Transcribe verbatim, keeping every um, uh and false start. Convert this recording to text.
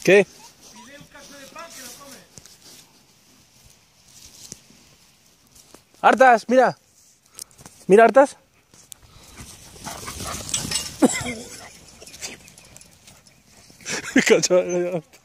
¿Qué? Pide un cacho de pan que lo come. Artas, mira. Mira, Artas. Cacho,